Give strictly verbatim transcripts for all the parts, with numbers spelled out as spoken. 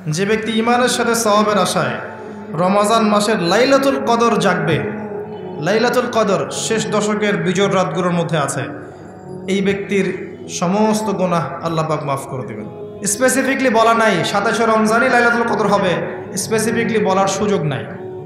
যে ব্যক্তি ঈমানের সাথে সওয়াবের আশায় রমজান মাসের লাইলাতুল কদর জাগবে, লাইলাতুল কদর শেষ দশকের বিজোড় রাতগুলোর মধ্যে আছে, এই ব্যক্তির সমস্ত গুনাহ আল্লাহ পাক মাফ করে দেবেন। স্পেসিফিকলি বলা নাই সাতাশে রমজানই লাইলাতুল কদর হবে, স্পেসিফিকলি বলার সুযোগ নাই,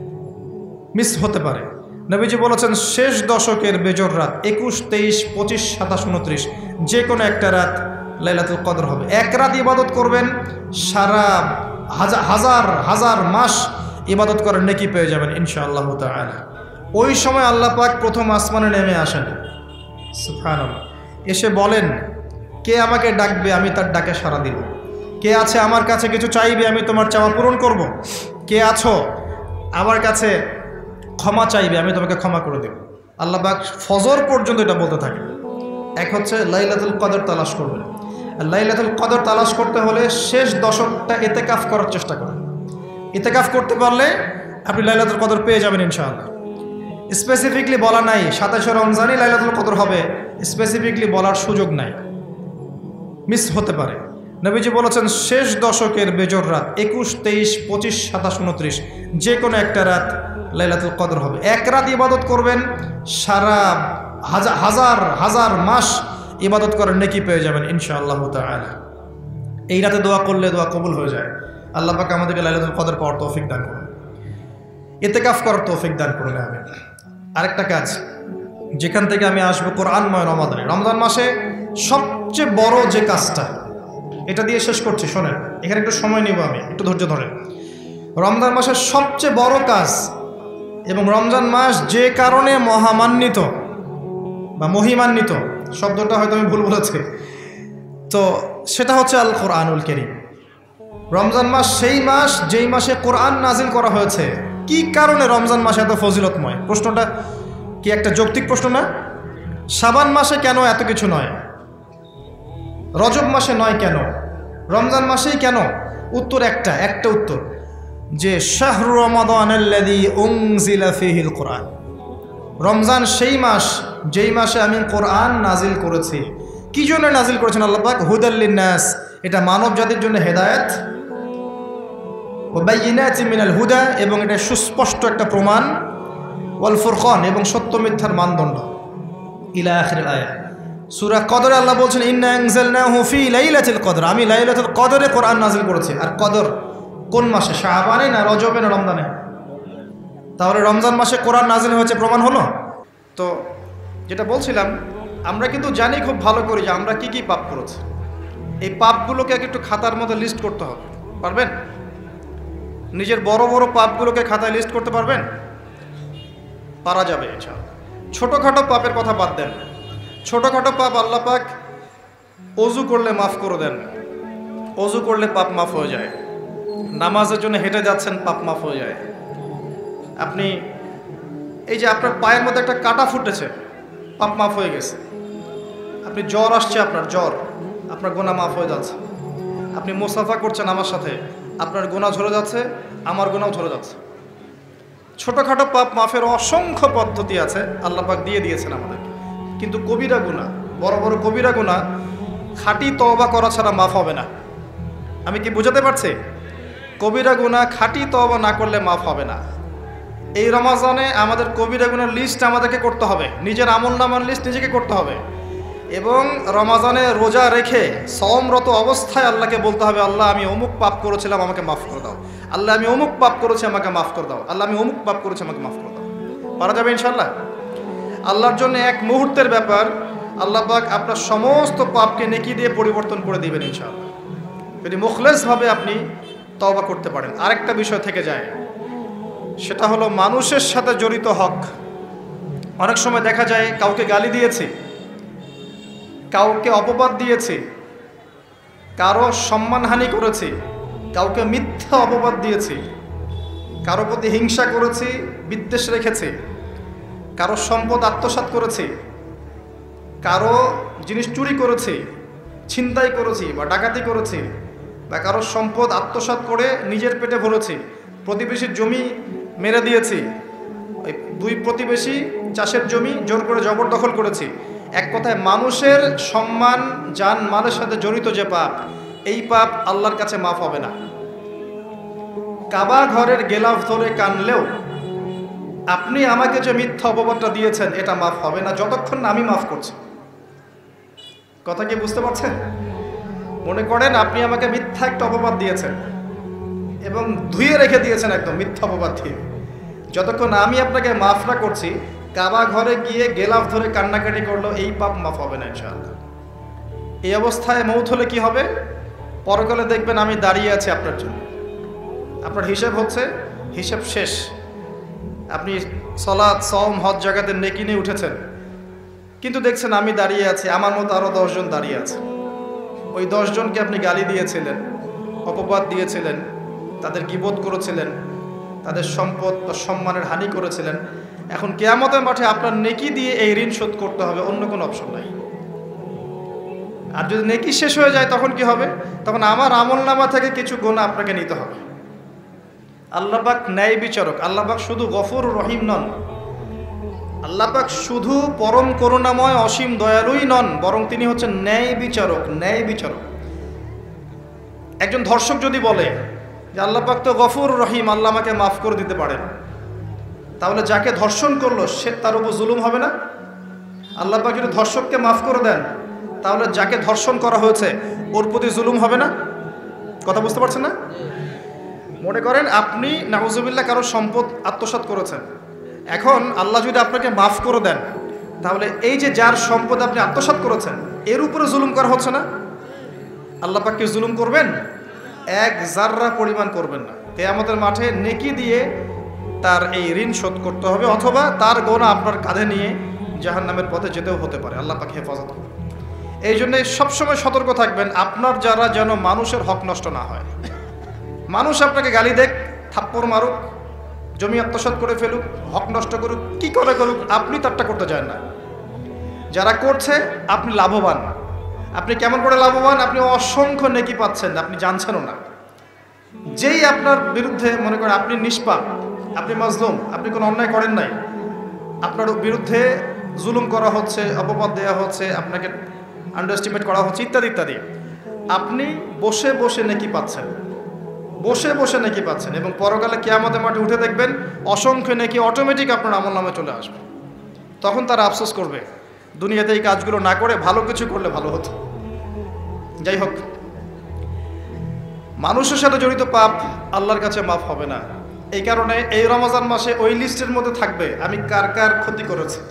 মিস হতে পারে। নবীজি বলেছেন শেষ দশকের বেজোড় রাত একুশ, তেইশ, পঁচিশ, সাতাশ, উনত্রিশ যে কোনো একটা রাত লাইলাতুল কদর হবে। এক রাত ইবাদত করবেন, সারা হাজার হাজার হাজার মাস ইবাদত করার নেকি পেয়ে যাবেন ইনশাআল্লাহ তাআলা। ওই সময় আল্লাহ পাক প্রথম আসমানে নেমে আসেন, সুবহানাল্লাহ, এসে বলেন কে আমাকে ডাকবে, আমি তার ডাকে সাড়া দিব। কে আছে আমার কাছে কিছু চাইবে, আমি তোমার চাওয়া পূরণ করব। কে আছো আমার কাছে ক্ষমা চাইবে, আমি তোমাকে ক্ষমা করে দেব। আল্লাহ পাক ফজর পর্যন্ত এটা বলতে থাকে। এক হচ্ছে লাইলাতুল কদর তালাশ করবেন। লাইলাতুল কদর তালাশ করতে হলে শেষ দশকটা ইতিকাফ করার চেষ্টা করেন। ইতিকাফ করতে পারলে আপনি লাইলাতুল কদর পেয়ে যাবেন ইনশাআল্লাহ। স্পেসিফিকলি বলা নাই সাতাশে রমজানই লাইলাতুল কদর হবে, স্পেসিফিকলি বলার সুযোগ নাই, মিস হতে পারে। নবীজি বলেছেন শেষ দশকের বেজোড় রাত একুশ, তেইশ, পঁচিশ, সাতাশ, উনত্রিশ যে কোনো একটা রাত লাইলাতুল কদর হবে। এক রাত ইবাদত করবেন, সারা হাজার হাজার হাজার মাস ইবাদত করার নেকি পেয়ে যাবেন ইনশাআল্লাহ তাআলা। এই রাতে দোয়া করলে দোয়া কবুল হয়ে যায়। আল্লাহ পাক আমাদেরকে লাইলাতুল কদর পাওয়ার তৌফিক দান করুন, ইতিকাফ করার তৌফিক দান করুন। আমি আরেকটা কাজ যেখান থেকে আমি আসবো, কোরআনময় রমাদানে, রমজান মাসে সবচেয়ে বড় যে কাজটা, এটা দিয়ে শেষ করছি, শোনেন, এখানে একটু সময় নিব, আমি একটু ধৈর্য ধরেন। রমজান মাসের সবচেয়ে বড় কাজ এবং রমজান মাস যে কারণে মহামান্বিত বা মহিমান্বিত, শব্দটা হয়তো আমি ভুল বলেছি, তো সেটা হচ্ছে আল কোরআনুল কারীম। রমজান মাস সেই মাস যেই মাসে কোরআন নাজিল করা হয়েছে। কি কারণে রমজান মাসে এত ফজিলতময়? প্রশ্নটা কি একটা যৌক্তিক প্রশ্ন না? শাবান মাসে কেন এত কিছু নয়, রজব মাসে নয় কেন, রমজান মাসেই কেন? উত্তর একটা, একটা উত্তর যে শাহরু রমাদানাল্লাযী উনজিলা ফীহিল কোরআন, রমজান সেই মাস যেই মাসে আমি কোরআন নাজিল করেছি। কি জন্য নাজিল করেছেন আল্লাহ পাক? হুদাল লিন্নাস, এটা মানব জাতির জন্য হেদায়েত, ওয়া বাইয়িনাতিন মিনাল হুদা, এবং এটা সুস্পষ্ট একটা প্রমাণ, ওয়াল ফুরকান, এবং সত্য মিথ্যার মানদণ্ড, ইলা আখিরিল আয়া। সূরা কদরে আল্লাহ বলছেন ইন্না আনজালনাহু ফি লাইলাতুল কদর, আমি লাইলাতুল কদরে কোরআন নাজিল করেছি। আর কদর কোন মাসে? শাবানে না রজবে না রমজানে? তাহলে রমজান মাসে কোরআন নাজিল হয়েছে, প্রমাণ হলো। তো যেটা বলছিলাম, আমরা কিন্তু জানি খুব ভালো করে যে আমরা কি কি পাপ করেছি। এই পাপগুলোকে একটু খাতার মধ্যে লিস্ট করতে হবে, পারবেন? নিজের বড় বড় পাপগুলোকে খাতায় লিস্ট করতে পারবেন? পারা যাবে ইনশাআল্লাহ। ছোটোখাটো পাপের কথা বাদ দেন, ছোটোখাটো পাপ আল্লাহ পাক অজু করলে মাফ করে দেন, অজু করলে পাপ মাফ হয়ে যায়। নামাজের জন্য হেঁটে যাচ্ছেন, পাপ মাফ হয়ে যায়। আপনি এই যে আপনার পায়ের মধ্যে একটা কাটা ফুটেছে, পাপ মাফ হয়ে গেছে। আপনি জ্বর আসছে, আপনার জ্বর, আপনার গোনা মাফ হয়ে যাচ্ছে। আপনি মুসাফা করছেন আমার সাথে, আপনার গোনা ঝরে যাচ্ছে, আমার গোনাও ঝরে যাচ্ছে। ছোটোখাটো পাপ মাফের অসংখ্য পদ্ধতি আছে, আল্লাহ পাক দিয়ে দিয়েছেন আমাদেরকে। কিন্তু কবিরা গুনাহ, বড় বড় কবিরা গুনাহ খাঁটি তওবা করা ছাড়া মাফ হবে না। আমি কি বুঝাতে পারছি? কবিরা গুনাহ খাঁটি তওবা না করলে মাফ হবে না। এই রমজানে আমাদের কবিরা গুনার লিস্ট আমাদেরকে করতে হবে, নিজের আমল নামার লিস্ট নিজেকে করতে হবে, এবং রমজানে রোজা রেখে সওমরত অবস্থায় আল্লাহকে বলতে হবে, আল্লাহ আমি অমুক পাপ করেছিলাম, আমাকে মাফ করে দাও। আল্লাহ আমি অমুক পাপ করেছি, আমাকে মাফ করে দাও। আল্লাহ আমি অমুক পাপ করেছি, আমাকে মাফ করে দাও। পারা যাবে ইনশাআল্লাহ। আল্লাহর জন্য এক মুহূর্তের ব্যাপার, আল্লাহ পাক আপনার সমস্ত পাপকে নেকি দিয়ে পরিবর্তন করে দিবেন ইনশাআল্লাহ, যদি মুখলেসভাবে আপনি তওবা করতে পারেন। আরেকটা বিষয় থেকে যায়, সেটা হলো মানুষের সাথে জড়িত হক। অনেক সময় দেখা যায় কাউকে গালি দিয়েছি, কাউকে অপবাদ দিয়েছি, কারো সম্মানহানি করেছি, কাউকে মিথ্যা অপবাদ দিয়েছি, কারো প্রতি হিংসা করেছি, বিদ্বেষ রেখেছি, কারো সম্পদ আত্মসাৎ করেছি, কারো জিনিস চুরি করেছি, ছিনতাই করেছি বা ডাকাতি করেছি, বা কারো সম্পদ আত্মসাৎ করে নিজের পেটে ভরেছি, প্রতিবেশীর জমি মেরে দিয়েছি, ওই দুই প্রতিবেশী চাষের জমি জোর করে জবরদখল করেছি। এক কথায় মানুষের সম্মান জান মালের সাথে জড়িত যে পাপ, এই পাপ আল্লাহর কাছে মাফ হবে না। কাবা ঘরের গেলাফ ধরে কানলেও আপনি আমাকে যে মিথ্যা অপবাদটা দিয়েছেন এটা মাফ হবে না যতক্ষণ না আমি মাফ করছি। কথা কি বুঝতে পারছেন? মনে করেন আপনি আমাকে মিথ্যা একটা অপবাদ দিয়েছেন এবং ধুয়ে রেখে দিয়েছেন একদম মিথ্যা অপবাদ দিয়ে, যতক্ষণ আমি আপনাকে মাফ না করছি, কাবা ঘরে গিয়ে গেলাফ ধরে কান্নাকাটি করলো এই পাপ মাফ হবে না ইনশাআল্লাহ। এই অবস্থায় মৌত হলে কি হবে? পরকালে দেখবেন আমি দাঁড়িয়ে আছি আপনার জন্য, আপনার হিসাব হচ্ছে, হিসাব শেষ। আপনি সালাত, সওম, হজ জাকাতের নেকি নিয়ে উঠেছেন, কিন্তু দেখছেন আমি দাঁড়িয়ে আছি, আমার মতো আরো দশজন দাঁড়িয়ে আছে। ওই দশজনকে আপনি গালি দিয়েছিলেন, অপবাদ দিয়েছিলেন, তাদের গীবত করেছিলেন, তাদের সম্পদ বা সম্মানের হানি করেছিলেন। এখন কিয়ামতের মাঠে আপনার নেকি দিয়ে এই ঋণ শোধ করতে হবে, অন্য কোনো অপশন নাই। আর যদি নেকি শেষ হয়ে যায় তখন কি হবে? তখন আমার আমলনামা থেকে কিছু গুনাহ আপনাকে নিতে হবে। আল্লাহ পাক ন্যায় বিচারক। আল্লাহ পাক শুধু গফুর রহিম নন, আল্লাহ পাক শুধু পরম করুণাময় অসীম দয়ালুই নন, বরং তিনি হচ্ছেন ন্যায় বিচারক। ন্যায় বিচারক। একজন ধর্ষক যদি বলে যে আল্লাহ পাক তো গফুর রহিম, আল্লাহ আমাকে মাফ করে দিতে পারেন, তাহলে যাকে ধর্ষণ করলো সে তার উপর জুলুম হবে না? আল্লাহ পাক যদি ধর্ষককে মাফ করে দেন, তাহলে যাকে ধর্ষণ করা হয়েছে ওর প্রতি জুলুম হবে না? কথা বুঝতে পারছেন না? মনে করেন আপনি নাউজুবিল্লাহ কারো সম্পদ আত্মসাৎ করেছেন, এখন আল্লাহ যদি আপনাকে মাফ করে দেন, তাহলে এই যে যার সম্পদ আপনি আত্মসাৎ করেছেন এর উপরে জুলুম করা হচ্ছে না? আল্লাহ পাক কি জুলুম করবেন? এক জাররা পরিমাণ করবেন না। কিয়ামতের মাঠে নেকি দিয়ে তার এই ঋণ শোধ করতে হবে, অথবা তার গুনাহ আপনার কাঁধে নিয়ে জাহান্নামের পথে যেতেও হতে পারে। আল্লাহ পাক হেফাজত করবেন। এই জন্য সবসময় সতর্ক থাকবেন আপনার যারা যেন মানুষের হক নষ্ট না হয়। মানুষ আপনাকে গালি দেখ, থাপ্পড় মারুক, জমি আত্মসাৎ করে ফেলুক, হক নষ্ট করুক, কি করে করুক, আপনি তারটা করতে চান না। যারা করছে আপনি লাভবান। আপনি কেমন করে লাভবান? আপনি অসংখ্য নেকি পাচ্ছেন, আপনি জানছেনও না। যেই আপনার বিরুদ্ধে মনে করেন আপনি নিষ্পাপ, আপনি মাজলুম, আপনি কোনো অন্যায় করেন নাই, আপনার বিরুদ্ধে জুলুম করা হচ্ছে, অপবাদ দেওয়া হচ্ছে, আপনাকে আন্ডারএস্টিমেট করা হচ্ছে, ইত্যাদি ইত্যাদি, আপনি বসে বসে নেকি পাচ্ছেন, বসে বসে নেকি পাচ্ছেন। এবং পরকালে কিয়ামতের মাঠে উঠে দেখবেন অসংখ্য নেকি অটোমেটিক আপনার আমলনামায় চলে আসবে। তখন তারা আফসোস করবে দুনিয়াতে এই কাজগুলো না করে ভালো কিছু করলে ভালো হতো। যাই হোক, মানুষের সাথে জড়িত পাপ আল্লাহর কাছে মাফ হবে না। এই কারণে এই রমজান মাসে ওই লিস্টের মধ্যে থাকবে আমি কার কার ক্ষতি করেছি,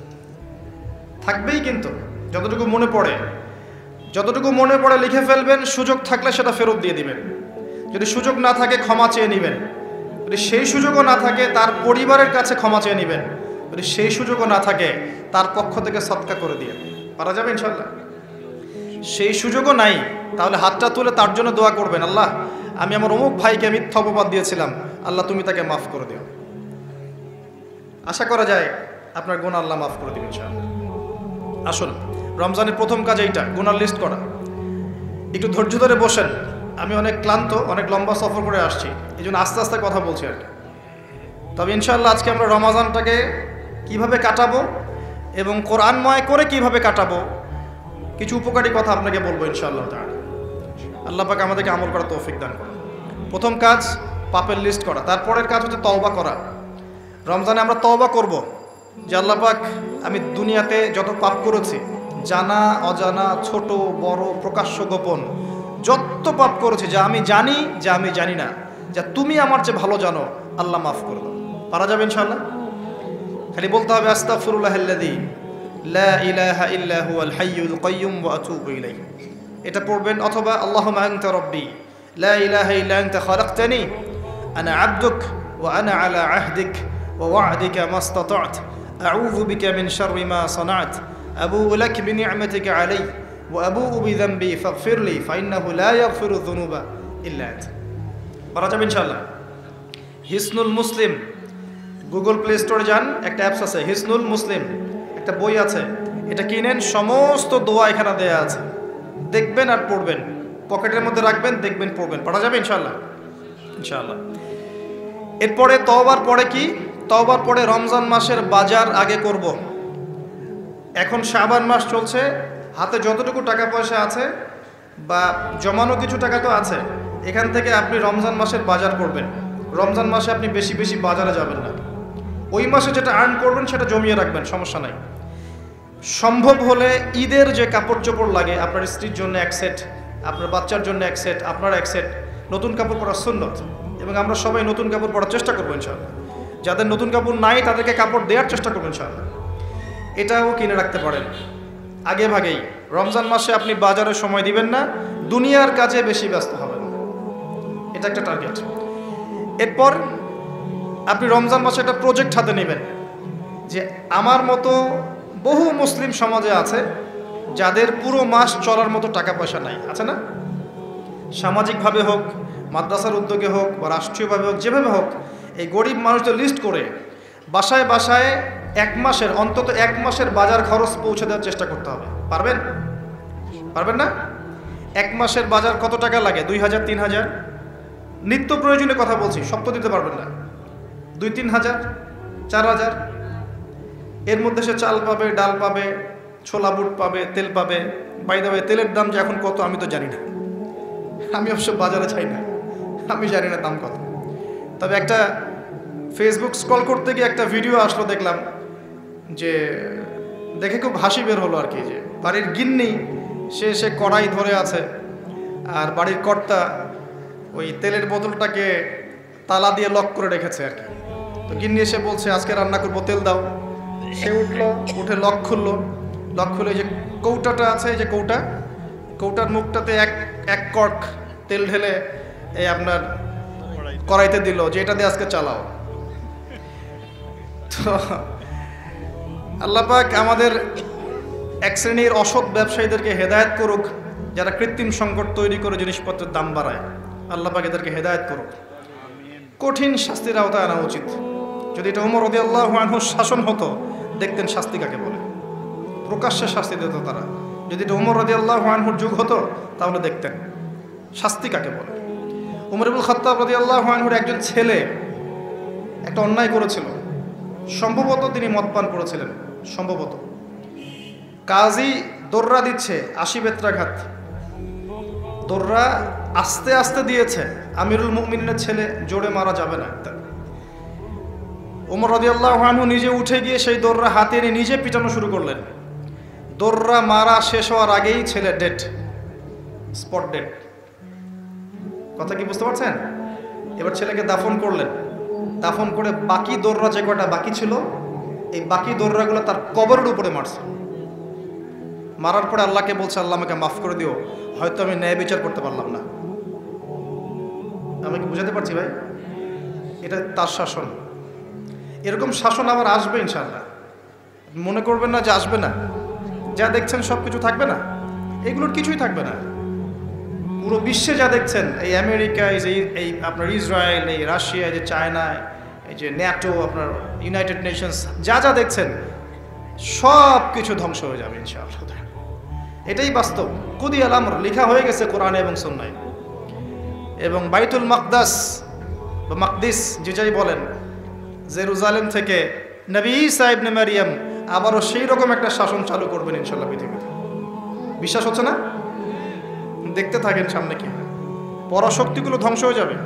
থাকবেই। কিন্তু যতটুকু মনে পড়ে, যতটুকু মনে পড়ে লিখে ফেলবেন, সুযোগ থাকলে সেটা ফেরত দিয়ে দিবেন। যদি সুযোগ না থাকে ক্ষমা চেয়ে নেবেন, যদি সেই সুযোগও না থাকে তার পরিবারের কাছে ক্ষমা চেয়ে নেবেন, যদি সেই সুযোগও না থাকে তার পক্ষ থেকে সদকা করে দিয়ে পারা যাবে ইনশাল্লাহ। সেই সুযোগও নাই, তাহলে হাতটা তুলে তার জন্য দোয়া করবেন, আল্লাহ আমি আমার অমুক ভাইকে মিথ্যা অপবাদ দিয়েছিলাম, আল্লাহ তুমি তাকে মাফ করে দিও। আশা করা যায় আপনার গুনাহ আল্লাহ মাফ করে দিবেন ইনশাআল্লাহ। আসুন, রমজানের প্রথম কাজ এইটা, গুনার লিস্ট করা। একটু ধৈর্য ধরে বসেন। আমি অনেক ক্লান্ত, অনেক লম্বা সফর করে আসছি, এই জন্য আস্তে আস্তে কথা বলছি আর কি। তবে ইনশাআল্লাহ আজকে আমরা রমজানটাকে কিভাবে কাটাবো এবং কোরআনময় করে কিভাবে কাটাবো কিছু উপকারী কথা আপনাকে বলবো ইনশাআল্লাহ তাআলা। আল্লাহ পাক আমাদেরকে আমল করার তৌফিক দান করুন। প্রথম কাজ পাপের লিস্ট করা, তারপরের কাজ হচ্ছে তওবা করা। রমজানে আমরা তওবা করব যে আল্লাহ পাক আমি দুনিয়াতে যত পাপ করেছি, জানা অজানা, ছোট বড়, প্রকাশ্য গোপন, যত পাপ করেছি, যা আমি জানি, যা আমি জানি না, যা তুমি আমার চেয়ে ভালো জানো, আল্লাহ মাফ করে দাও। পারা যাবে ইনশাআল্লাহ? খালি বলতে হবে আস্তাগফিরুল্লাহাল্লাযী লা ইলাহা ইল্লা হুয়াল হাইয়ুল কাইয়্যুম ওয়া আতুবু ইলাইহি। এটা পড়বেন। অথবা আল্লাহুম্মা আনতা রাব্বী লা ইলাহা ইল্লা আনতা খালাকতানি আনা আবদুক ওয়া আনা আলা আহদিক ওয়া ওয়া'দিকা মাস্তাতা'ত আউযু বিকা মিন শাররি মা সানা'ত আবুউ লাক বিনি'মাতিকা আলাইয়া ওয়া আবুউ বিযানবি ফাগফিরলি ফাইন্নাহু লা ইয়াগফিরুয যুনুবা ইল্লা আনতা। পারা যাবে ইনশাআল্লাহ? হিসনুল মুসলিম, গুগল প্লে স্টোরে যান, একটা অ্যাপস আছে হিসনুল মুসলিম, একটা বই আছে, এটা কিনেন, সমস্ত দোয়া এখানে দেয়া আছে, দেখবেন আর পড়বেন, পকেটের মধ্যে রাখবেন, দেখবেন, পড়বেন। পড়া যাবে ইনশাআল্লাহ? ইনশাআল্লাহ। এরপরে তওবার পরে কি? তওবার পরে রমজান মাসের বাজার আগে করব। এখন শাবান মাস চলছে, হাতে যতটুকু টাকা পয়সা আছে বা জমানো কিছু টাকা তো আছে, এখান থেকে আপনি রমজান মাসের বাজার করবেন। রমজান মাসে আপনি বেশি বেশি বাজারে যাবেন না। ওই মাসে যেটা আর্ন করবেন সেটা জমিয়ে রাখবেন, সমস্যা নাই। সম্ভব হলে ঈদের যে কাপড় চোপড় লাগে, আপনার স্ত্রীর জন্য এক সেট, আপনার বাচ্চার জন্য এক সেট, আপনার এক সেট নতুন কাপড় পরা সুন্নত, এবং আমরা সবাই নতুন কাপড় পরার চেষ্টা করবো ইনশাআল্লাহ। যাদের নতুন কাপড় নাই তাদেরকে কাপড় দেওয়ার চেষ্টা করবো ইনশাআল্লাহ। এটাও কিনে রাখতে পারেন আগে ভাগেই। রমজান মাসে আপনি বাজারে সময় দিবেন না, দুনিয়ার কাজে বেশি ব্যস্ত হবেন, এটা একটা টার্গেট। এরপর আপনি রমজান মাসে একটা প্রজেক্ট হাতে নেবেন যে আমার মতো বহু মুসলিম সমাজে আছে যাদের পুরো মাস চলার মতো টাকা পয়সা নাই, আছে না? সামাজিকভাবে হোক, মাদ্রাসার উদ্যোগে হোক, বা রাষ্ট্রীয়ভাবে হোক, যেভাবে হোক, এই গরিব মানুষদের লিস্ট করে বাসায় বাসায় এক মাসের অন্তত এক মাসের বাজার খরচ পৌঁছে দেওয়ার চেষ্টা করতে হবে। পারবেন? পারবেন না? এক মাসের বাজার কত টাকা লাগে? দুই হাজার তিন হাজার নিত্য প্রয়োজনীয় কথা বলছি, সব তো দিতে পারবেন না। দুই তিন হাজার চার হাজার এর মধ্যে সে চাল পাবে, ডাল পাবে, ছোলা বুট পাবে, তেল পাবে। বাই দ্য ওয়ে, তেলের দাম যে এখন কত আমি তো জানি না, আমি অবশ্য বাজারে চাই না, আমি জানি না দাম কত। তবে একটা ফেসবুক স্ক্রল করতে গিয়ে একটা ভিডিও আসলো, দেখলাম যে দেখে খুব হাসি বের হলো আর কি, যে বাড়ির গিন্নি সে সে কড়াই ধরে আছে, আর বাড়ির কর্তা ওই তেলের বোতলটাকে তালা দিয়ে লক করে রেখেছে আর কি। তো গিন্নি এসে বলছে আজকে রান্না করবো, তেল দাও। সে উঠলো, উঠে লক খুললো, লক খুলে যে কৌটাটা আছে, এই যে কৌটা, কৌটার মুখটাতে এক এক কর্ক তেল ঢেলে এই আপনার কড়াইতে দিল যে এটা দিয়ে আজকে চালাও। তো আল্লাহ পাক আমাদের এক শ্রেণীর অসৎ ব্যবসায়ীদেরকে হেদায়েত করুক, যারা কৃত্রিম সংকট তৈরি করে জিনিসপত্রের দাম বাড়ায়। আল্লাহ পাক এদেরকে হেদায়েত করুক। কঠিন শাস্তির আওতায় আনা উচিত। যদি এটা ওমর রাদিয়াল্লাহু আনহুর শাসন হতো, দেখতেন শাস্তি কাকে বলে, প্রকাশ্যে শাস্তি দিত তারা। যদি এটা ওমর রাদিয়াল্লাহু আনহুর যুগ হতো, তাহলে দেখতেন শাস্তি কাকে বলে। ওমর ইবনুল খাত্তাব রাদিয়াল্লাহু আনহুর একজন ছেলে একটা অন্যায় করেছিল, সম্ভবত তিনি মদ পান করেছিলেন, সম্ভবত। কাজী দোররা দিচ্ছে আশি বেত্রাঘাত, দোররা আস্তে আস্তে দিয়েছে, আমিরুল মুমিনের ছেলে, জোরে মারা যাবে না। ওমর রাদিয়াল্লাহু আনহু নিজে উঠে গিয়ে সেই দোররা হাতে নিয়ে নিজে পিটানো শুরু করলেন। দোররা মারা শেষ হওয়ার আগেই ছেলে ডেড, স্পট ডেড। কথা কি বুঝতে পারছেন? এবার ছেলেকে দাফন করলেন, দাফন করে বাকি দোররা যে কটা বাকি ছিল, এই বাকি দোররাগুলো তার কবরের উপরে মারছে। মারার পরে আল্লাহকে বলছে, আল্লাহ আমাকে মাফ করে দিও, হয়তো আমি ন্যায় বিচার করতে পারলাম না। আমি কি বুঝাতে পারছি ভাই? এটা তার শাসন। এরকম শাসন আবার আসবে ইনশাআল্লাহ, মনে করবেন না যে আসবে না। যা দেখছেন সব কিছু থাকবে না, এগুলোর কিছুই থাকবে না। পুরো বিশ্বে যা দেখছেন, এই আমেরিকা, এই যে এই আপনার ইসরায়েল, এই রাশিয়া, এই যে চায়না, এই যে ন্যাটো, আপনার ইউনাইটেড নেশনস, যা যা দেখছেন সব কিছু ধ্বংস হয়ে যাবে ইনশাআল্লাহ। এটাই বাস্তব। কুদিয়াল আমর, লেখা হয়ে গেছে কোরআনে এবং সুন্নায়। এবং বাইতুল মাকদাস বা মাকদিস যে যাই বলেন, জেরুজালেম থেকে নবী ঈসা ইবনে মারিয়াম আবারও সেই রকম একটা শাসন চালু করবেন ইনশাআল্লাহ পৃথিবীতে। বিশ্বাস হচ্ছে না? দেখতে থাকেন সামনে কি হয়। পরাশক্তিগুলো ধ্বংস হয়ে যাবে।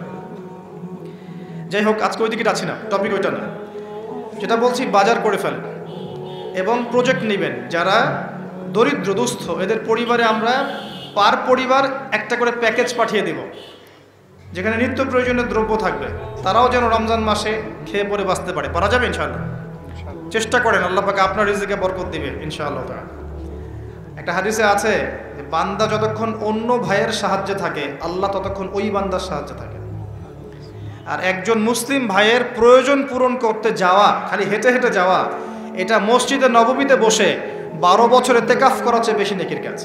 যাই হোক, আজকে ওই দিকে যাচ্ছি না, টপিক ওইটা না। যেটা বলছি, বাজার করে ফেলেন এবং প্রজেক্ট নেবেন। যারা দরিদ্র দুস্থ, এদের পরিবারে আমরা পার পরিবার একটা করে প্যাকেজ পাঠিয়ে দেব, যেখানে নিত্য প্রয়োজনীয় দ্রব্য থাকবে। তারাও যেন রমজান মাসে খেয়ে পরে বাঁচতে পারে। পারা যাবে ইনশাআল্লাহ? চেষ্টা করেন, আল্লাহ পাক আপনার রিজিকে বরকত দিবে ইনশাআল্লাহ। একটা হাদিসে আছে যে বান্দা যতক্ষণ অন্য ভাইয়ের সাহায্যে থাকে, আল্লাহ ততক্ষণ ওই বান্দার সাহায্যে থাকে। আর একজন মুসলিম ভাইয়ের প্রয়োজন পূরণ করতে যাওয়া, খালি হেঁটে হেঁটে যাওয়া, এটা মসজিদে নববীতে বসে বারো বছর ইতিকাফ করার চেয়ে বেশি নেকির কাজ।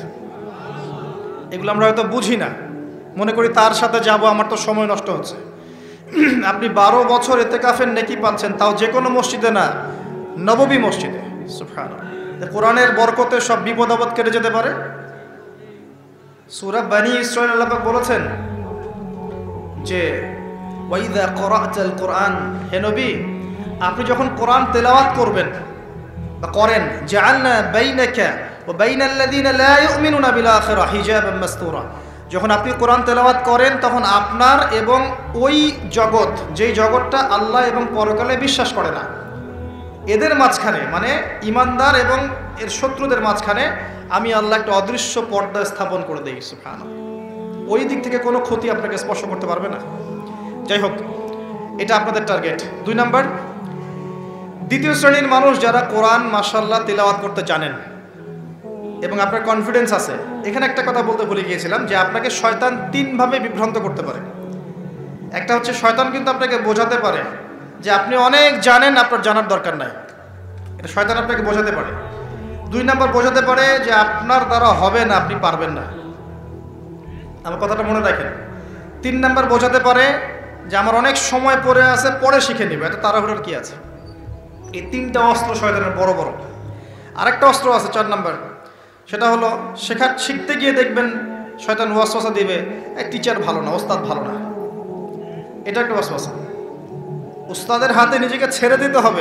এগুলো আমরা হয়তো বুঝি না, মনে করি তার সাথে যাব, আমার তো সময় নষ্ট হচ্ছে। আপনি বারো বছর ইতিকাফের নেকি পাচ্ছেন, তাও যে কোনো মসজিদে না, নববী মসজিদে। সুবহানাল্লাহ। কোরআনের বরকতে সব বিপদ আপদ কেটে যেতে পারে। সূরা বনী ইসরাঈল আল্লাহ পাক বলেছেন যে ওয়াইদা ক্বরা'তাল কুরআন, হে নবী আপনি যখন কোরআন তেলাওয়াত করবেন বা করেন, জাআলনা বাইনাকা ওয়া বাইনাল্লাযীনা লা ইউমিনুনা বিল আখিরাহ হিজাবান মাসতুরা, যখন আপনি কোরআন তেলাওয়াত করেন তখন আপনার এবং ওই জগৎ, যেই জগৎটা আল্লাহ এবং পরকালে বিশ্বাস করে না, এদের মাঝখানে মানে ইমানদার এবং এর শত্রুদের মাঝখানে আমি আল্লাহ একটা অদৃশ্য পর্দা স্থাপন করে দিই। সুবহানাল্লাহ। ওই দিক থেকে কোনো ক্ষতি আপনাকে স্পর্শ করতে পারবে না। যাই হোক, এটা আপনাদের টার্গেট। দুই নাম্বার, দ্বিতীয় শ্রেণীর মানুষ যারা কোরআন মাশাআল্লাহ তেলাওয়াত করতে জানেন এবং আপনার কনফিডেন্স আছে। এখানে একটা কথা বলতে ভুলে গিয়েছিলাম যে আপনাকে শয়তান তিনভাবে বিভ্রান্ত করতে পারে। একটা হচ্ছে শয়তান কিন্তু আপনাকে বোঝাতে পারে যে আপনি অনেক জানেন, আপনার জানার দরকার নাই, এটা শয়তান আপনাকে বোঝাতে পারে। দুই নাম্বার, বোঝাতে পারে যে আপনার দ্বারা হবে না, আপনি পারবেন না, আমার কথাটা মনে রাখেন। তিন নাম্বার, বোঝাতে পারে যে আমার অনেক সময় পড়ে আছে, পরে শিখে নিবে, এটা তাড়াহুড়োর কি আছে। এই তিনটা অস্ত্র শয়তানের বড় বড়। আরেকটা অস্ত্র আছে চার নাম্বার, সেটা হলো শেখা শিখতে গিয়ে দেখবেন শয়তান ওয়াসওয়াসা দিবে, এই টিচার ভালো না, ওস্তাদ ভালো না। এটা একটা ওয়াসওয়াসা। উস্তাদের হাতে নিজেকে ছেড়ে দিতে হবে,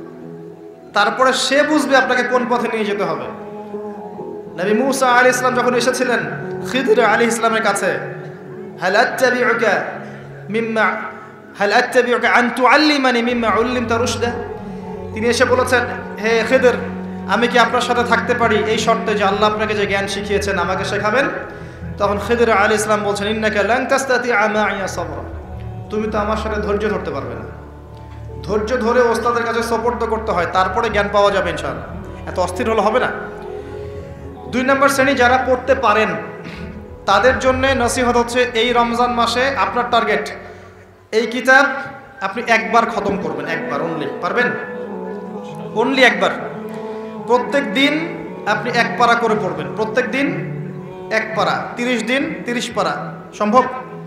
তারপরে সে বুঝবে আপনাকে কোন পথে নিয়ে যেতে হবে। নবী মূসা আলাইহিস সালাম যখন এসেছিলেন খিদর আলাইহিস সালামের কাছে, হাল আত্তাবিউকা মিম্মা হাল আত্তাবিউকা আন তুআল্লিমানি মিম্মা উল্লিমতা রুশদা, তিনি এসে বলেছেন, হে খিদর, আমি কি আপনার সাথে থাকতে পারি এই শর্তে যে আল্লাহ আপনাকে যে জ্ঞান শিখিয়েছেন আমাকে শেখাবেন? তখন খিদর আলাইহিস সালাম বলছেন, ইন্নাকা লান তাস্তাতিআ মা'ইয়া সাবরা, তুমি তো আমার সাথে ধৈর্য ধরতে পারবে না। ধৈর্য ধরে ওস্তাদের কাছে সুপর্দ করতে হয়, তারপরে জ্ঞান পাওয়া যাবে ইনশাআল্লাহ। এত অস্থির হলে হবে না। দুই নম্বর শ্রেণী যারা পড়তে পারেন তাদের জন্য নসিহত হচ্ছে, এই রমজান মাসে আপনার টার্গেট এই কিতাব আপনি একবার খতম করবেন, একবার অনলি। পারবেন? অনলি একবার। প্রত্যেক দিন আপনি এক পারা করে পড়বেন, প্রত্যেক দিন এক পারা, তিরিশ দিন তিরিশ পারা। সম্ভব?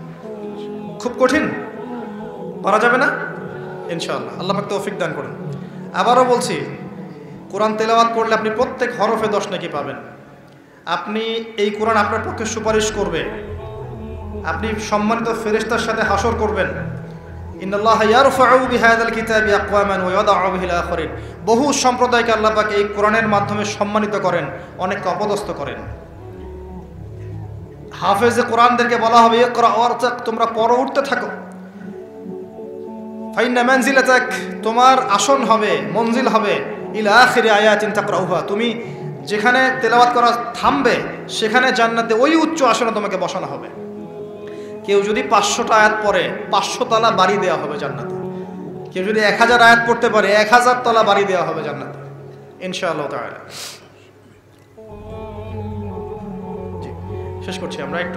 খুব কঠিন? পারা যাবে না? ইনশাআল্লাহ আল্লাহ পাক তৌফিক দান করুন। আবারও বলছি, কোরআন তেলাওয়াত করলে আপনি প্রত্যেক হরফে দশ নেকি পাবেন। আপনি এই কোরআন আপনার পক্ষে সুপারিশ করবে, আপনি সম্মানিত ফেরেশতার সাথে হাসর করবেন। ইন্নাল্লাহা ইয়ারফাউ বিহাযাল কিতাবি আকওয়ামান ওয়া ইয়াদাউ বিহিল আখারিন। বহু সম্প্রদায়কে আল্লাহ পাক এই কোরআনের মাধ্যমে সম্মানিত করেন, অনেককে অপদস্থ করেন। হাফেজে কোরআনদেরকে বলা হবে, ইকরা ওয়ারতাক, তোমরা পড়ো, উঠতে থাকো। ফাইন্না মানজিলাতাক, তোমার আসন হবে, মঞ্জিল হবে, ইলা আখিরি আয়াতিন তাকরাউহা, তুমি যেখানে তেলাওয়াত করা থামবে সেখানে জান্নাতে ওই উচ্চ আসনে তোমাকে বসানো হবে। কেউ যদি পাঁচশোটা আয়াত পড়ে পাঁচশো তলা বাড়ি দেওয়া হবে জান্নাতে। কেউ যদি এক হাজার আয়াত পড়তে পারে এক হাজার তলা বাড়ি দেওয়া হবে জান্নাতে ইনশাআল্লাহ তাআলা। শেষ করছি আমরা একটু।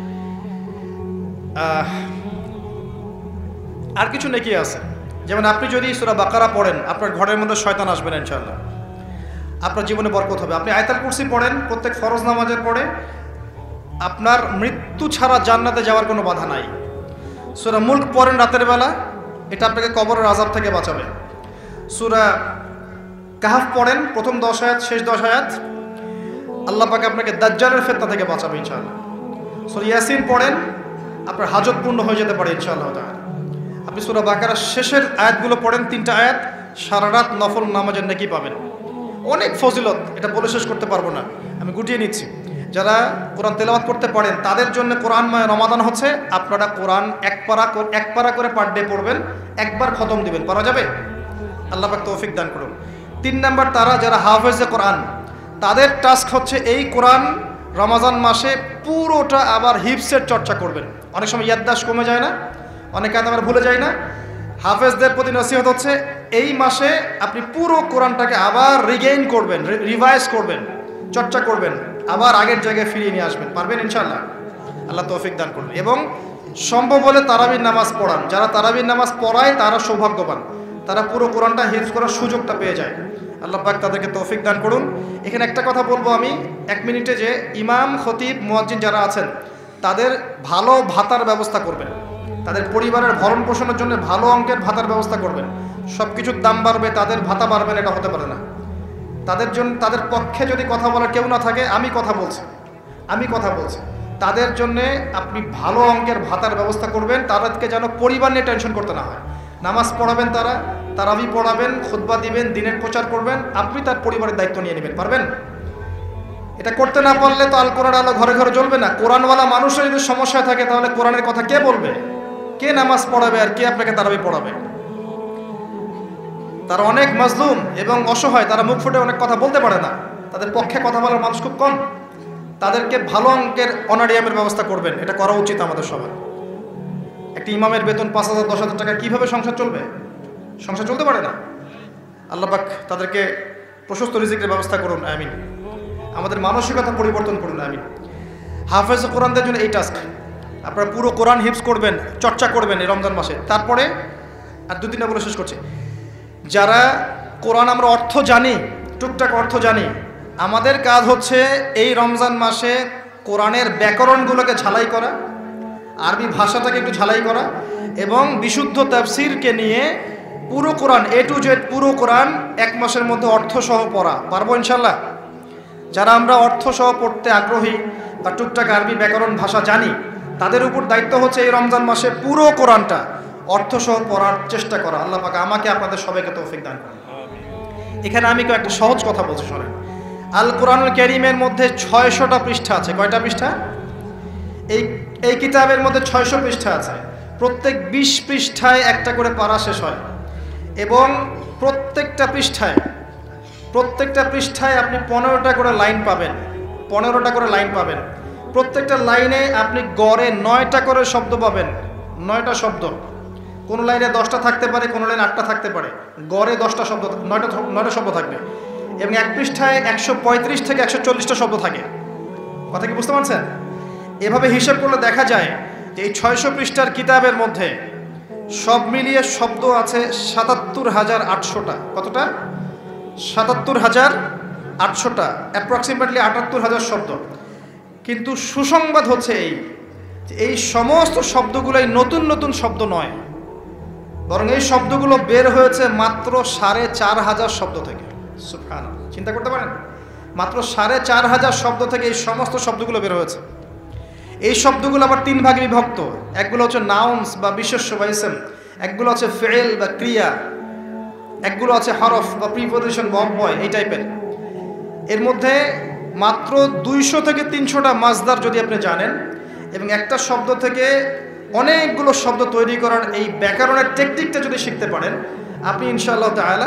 আর কিছু নেকি আছে, যেমন আপনি যদি সূরা বাকারা পড়েন আপনার ঘরের মধ্যে শয়তান আসবে না ইনশাআল্লাহ, আপনার জীবনে বরকত হবে। আপনি আয়াতুল কুরসি পড়েন প্রত্যেক ফরজ নামাজের পরে, আপনার মৃত্যু ছাড়া জান্নাতে যাওয়ার কোনো বাধা নাই। সূরা মুলক পড়েন রাতের বেলা, এটা আপনাকে কবরের আযাব থেকে বাঁচাবে। সূরা কাহফ পড়েন প্রথম দশ আয়াত শেষ দশ আয়াত, আল্লাহ পাক আপনাকে দাজ্জালের ফিতনা থেকে বাঁচাবে ইনশাআল্লাহ। সূরা ইয়াসিন পড়েন, আপনার হাজত পূর্ণ হয়ে যেতে পারে ইনশাআল্লাহ তাআলা। আপনি সূরা বাকারার শেষের আয়াতগুলো পড়েন, তিনটা আয়াত, সারা রাত নফল নামাজের নেকি পাবেন। অনেক ফজিলত, এটা বলে শেষ করতে পারবো না, আমি গুটিয়ে নিচ্ছি। যারা কোরআন তেলাওয়াত করতে পারেন তাদের জন্য কোরআনময় রমাদান হচ্ছে, আপনারা কোরআন এক পারা এক পারা করে পার ডে পড়বেন, একবার খতম দিবেন। পারা যাবে? আল্লাহ পাক তৌফিক দান করুন। তিন নাম্বার, তারা যারা হাফেজে কোরআন তাদের টাস্ক হচ্ছে এই কোরআন রমাজান মাসে পুরোটা আবার হিফসের চর্চা করবেন। অনেক সময় ইয়াদদাশ কমে যায় না, অনেকে আমরা ভুলে যাই না। হাফেজদের প্রতি নসিহত হচ্ছে এই মাসে আপনি পুরো কোরআনটাকে আবার রিগেইন করবেন, রিভাইজ করবেন, চর্চা করবেন, আবার আগের জায়গায় ফিরিয়ে নিয়ে আসবেন। পারবেন ইনশাআল্লাহ? আল্লাহ তৌফিক দান করবেন। এবং সম্ভব হলে তারাবির নামাজ পড়ান। যারা তারাবির নামাজ পড়ায় তারা সৌভাগ্যবান, তারা পুরো কোরআনটা হিফজ করার সুযোগটা পেয়ে যায়। আল্লাহ পাক তাদেরকে তৌফিক দান করুন। এখানে একটা কথা বলবো আমি এক মিনিটে, যে ইমাম খতিব মুয়াজ্জিন যারা আছেন তাদের ভালো ভাতার ব্যবস্থা করবেন, তাদের পরিবারের ভরণ পোষণের জন্য ভালো অঙ্কের ভাতার ব্যবস্থা করবেন। সব কিছুর দাম বাড়বে, তাদের ভাতা বাড়বেন, এটা হতে পারে না। তাদের জন্য, তাদের পক্ষে যদি কথা বলার কেউ না থাকে, আমি কথা বলছি আমি কথা বলছি তাদের জন্যে আপনি ভালো অঙ্কের ভাতার ব্যবস্থা করবেন, তাদেরকে যেন পরিবার নিয়ে টেনশন করতে না হয়। নামাজ পড়াবেন, তারা তারাবি পড়াবেন, খুতবা দিবেন, দিনের প্রচার করবেন, আপনি তার পরিবারের দায়িত্ব নিয়ে নেবেন। পারবেন? এটা করতে না পারলে তো আল কোরআন আলো ঘরে ঘরে জ্বলবে না। কোরআনওয়ালা মানুষের যদি সমস্যা থাকে তাহলে কোরআনের কথা কে বলবে, কে নামাজ পড়াবে, আর কে আপনাকে তারাবি পড়াবে? তারা অনেক মাজলুম এবং অসহায়, তারা মুখ ফুটে অনেক কথা বলতে পারে না, তাদের পক্ষে কথা বলার মানুষ খুব কম। তাদেরকে ভালো অঙ্কের অনারিয়ামের ব্যবস্থা করবেন, এটা করা উচিত আমাদের সবার। একটি ইমামের বেতন পাঁচ হাজার দশ হাজার টাকা কীভাবে সংসার চলবে? সংসার চলতে পারে না। আল্লাহ পাক তাদেরকে প্রশস্ত রিজিকের ব্যবস্থা করুন, আমিন। আমাদের মানসিকতা পরিবর্তন করুন, আমিন। হাফেজ কোরআনদের জন্য এই টাস্ক, আপনারা পুরো কোরআন হিফজ করবেন, চর্চা করবেন এই রমজান মাসে। তারপরে আর দু তিনটা বলে শেষ করছি, যারা কোরআন আমরা অর্থ জানি, টুকটাক অর্থ জানি, আমাদের কাজ হচ্ছে এই রমজান মাসে কোরআনের ব্যাকরণগুলোকে ঝালাই করা, আরবি ভাষাটাকে একটু ঝালাই করা, এবং বিশুদ্ধ তাফসীরকে নিয়ে পুরো কোরআন এ টু জেড পুরো কোরআন এক মাসের মধ্যে অর্থসহ পড়া। পারবো ইনশাল্লাহ? যারা আমরা অর্থসহ পড়তে আগ্রহী বা টুকটাক আরবি ব্যাকরণ ভাষা জানি, তাদের উপর দায়িত্ব হচ্ছে এই রমজান মাসে পুরো কোরআনটা অর্থসহ পড়ার চেষ্টা করা। আল্লাহ পাক আমাকে আপনাদের সবাইকে তৌফিক দান করুন। এখানে আমি কেউ একটা সহজ কথা বলছি, শোনেন। আল কোরআনুল কারীমের মধ্যে ছয়শোটা পৃষ্ঠা আছে। কয়টা পৃষ্ঠা? এই এই কিতাবের মধ্যে ছয়শো পৃষ্ঠা আছে। প্রত্যেক বিশ পৃষ্ঠায় একটা করে পারা শেষ হয়, এবং প্রত্যেকটা পৃষ্ঠায় প্রত্যেকটা পৃষ্ঠায় আপনি পনেরোটা করে লাইন পাবেন, পনেরোটা করে লাইন পাবেন। প্রত্যেকটা লাইনে আপনি গড়ে নয়টা করে শব্দ পাবেন, নয়টা শব্দ। কোনো লাইনে দশটা থাকতে পারে, কোনো লাইনে আটটা থাকতে পারে, গড়ে দশটা শব্দ, নয়টা নয়টা শব্দ থাকবে। এবং এক পৃষ্ঠায় একশো পঁয়ত্রিশ থেকে একশো চল্লিশটা শব্দ থাকে। কথা কি বুঝতে পারছেন? এভাবে হিসেব করলে দেখা যায় যে এই ছয়শো পৃষ্ঠার কিতাবের মধ্যে সব মিলিয়ে শব্দ আছে সাতাত্তর হাজার আটশোটা। কতটা? সাতাত্তর হাজার আটশোটা, অ্যাপ্রক্সিমেটলি আটাত্তর হাজার শব্দ। কিন্তু সুসংবাদ হচ্ছে এই, এই সমস্ত শব্দগুলোই নতুন নতুন শব্দ নয়, বরং এই শব্দগুলো বের হয়েছে মাত্র সাড়ে চার হাজার শব্দ থেকে। সুবহানাল্লাহ, চিন্তা করতে পারেন? মাত্র সাড়ে চার হাজার শব্দ থেকে এই সমস্ত শব্দগুলো বের হয়েছে। এই শব্দগুলো আবার তিন ভাগে বিভক্ত। একগুলো হচ্ছে নাউন্স বা বিশেষ্য বা ইসম, একগুলো হচ্ছে ফেল বা ক্রিয়া, একগুলো আছে হরফ বা প্রিপোজিশন বা অব্যয়, এই টাইপের। এর মধ্যে মাত্র দুইশো থেকে তিনশোটা মাজদার যদি আপনি জানেন, এবং একটা শব্দ থেকে অনেকগুলো শব্দ তৈরি করার এই ব্যাকরণের টেকনিকটা যদি শিখতে পারেন, আপনি ইনশাআল্লাহ তাআলা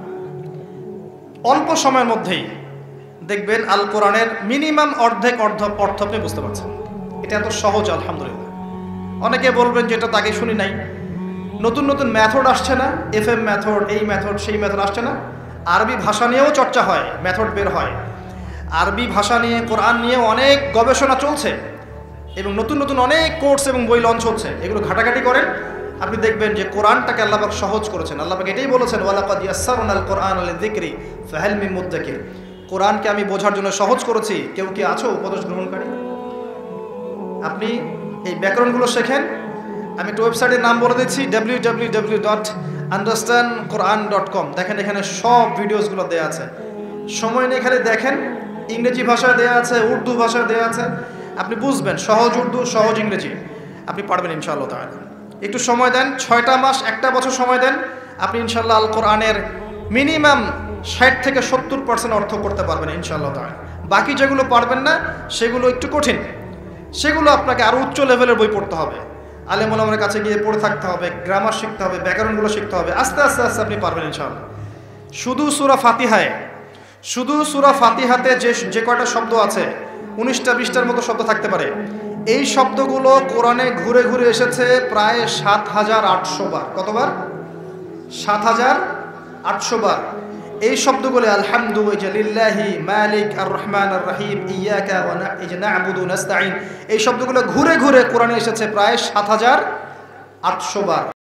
অল্প সময়ের মধ্যেই দেখবেন আল কোরআনের মিনিমাম অর্ধেক অর্ধ অর্থ আপনি বুঝতে পারছেন। এটা এত সহজ, আলহামদুলিল্লাহ। অনেকে বলবেন যে এটা তাকে শুনি নাই, নতুন নতুন মেথড আসছে না, এফ এম মেথড, এই মেথড, সেই মেথড আসছে না। আরবি ভাষা নিয়েও চর্চা হয়, মেথড বের হয়। আরবি ভাষা নিয়ে, কোরআন নিয়েও অনেক গবেষণা চলছে, এবং নতুন নতুন অনেক কোর্স এবং বই লঞ্চ হচ্ছে। এগুলো ঘাটাঘাটি করেন, আপনি দেখবেন যে কোরআনটাকে আল্লাহ পাক সহজ করেছেন। আল্লাহ পাক এটাই বলেছেন, ওয়ালাকাদ ইয়াসসারনাল কোরআনা লিযিকরি ফাহাল মিন মুদ্দাকির। কোরআনকে আমি বোঝার জন্য সহজ করেছি, কেউ কি আছো উপদেশ গ্রহণকারী? আপনি এই ব্যাকরণগুলো শেখেন। আমি একটা ওয়েবসাইটের নাম বলে দিচ্ছি, W W W dot understand Quran dot com. দেখেন এখানে সব ভিডিওসগুলো দেওয়া আছে। সময় নিয়ে খালি দেখেন, ইংরেজি ভাষায় দেওয়া আছে, উর্দু ভাষায় দেওয়া আছে। আপনি বুঝবেন, সহজ উর্দু, সহজ ইংরেজি, আপনি পারবেন ইনশাআল্লাহ তাআলা। একটু সময় দেন, ছয়টা মাস, একটা বছর সময় দেন, আপনি ইনশাআল্লাহ আল কোরআনের মিনিমাম ষাট থেকে সত্তর পার্সেন্ট অর্থ করতে পারবেন ইনশাআল্লাহ তাআলা। বাকি যেগুলো পারবেন না সেগুলো একটু কঠিন, সেগুলো আপনাকে আরও উচ্চ লেভেলের বই পড়তে হবে, আলেম ওলামার কাছে গিয়ে পড়ে থাকতে হবে, গ্রামার শিখতে হবে, ব্যাকরণগুলো শিখতে হবে। আস্তে আস্তে আস্তে আপনি পারবেন ইনশাআল্লাহ। শুধু সূরা ফাতিহায়, শুধু সূরা ফাতিহাতে যে যে কয়টা শব্দ আছে, উনিশটা বিশটার মতো শব্দ থাকতে পারে। এই শব্দগুলো কোরআনে ঘুরে ঘুরে এসেছে প্রায় সাত হাজার আটশো বার। কতবার? সাত হাজার আটশো বার। এই শব্দগুলো আলহামদু লিল্লাহি মালিক আর রহমান আর রহিম ইয়াকা ওয়া না'বুদু নাস্তাঈন, এই শব্দগুলো ঘুরে ঘুরে কোরআনে এসেছে প্রায় সাত হাজার আটশো বার।